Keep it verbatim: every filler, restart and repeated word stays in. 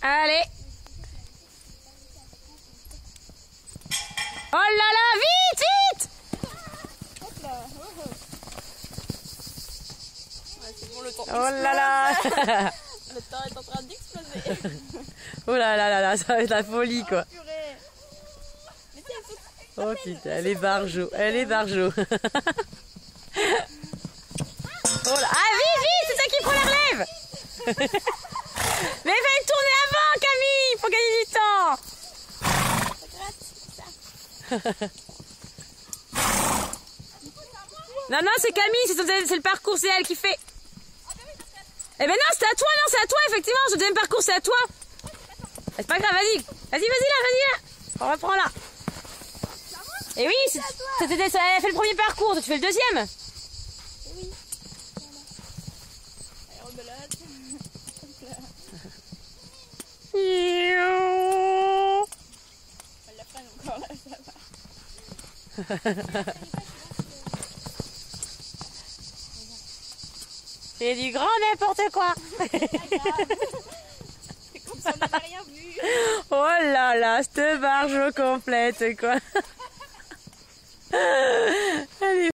Allez. Oh là là, vite, vite. Hop là. Ouais, c'est bon, le temps. Oh là là. Le temps est en train d'exploser. Oh là là là là, ça va être la folie quoi. Oh, purée. Mais tiens, faut... Oh putain, elle est barjo, elle est barjo. Oh là. Ah vite, vite, c'est ça qui prend la relève. Mais fais tourner avant Camille, il faut gagner du temps. Non, non, c'est Camille, c'est le parcours, c'est elle qui fait. Eh ben non, c'est à toi, non, c'est à toi, effectivement, ce deuxième parcours, c'est à toi. C'est pas grave, vas-y, vas-y, vas-y là, vas-y là. On reprend là. Et oui, elle a fait le premier parcours, toi tu fais le deuxième. Oui. Allez, rebelote. Elle la freine encore là, ça va. C'est du grand n'importe quoi. C'est comme si on n'avait rien vu. Oh là là, cette barge complète quoi.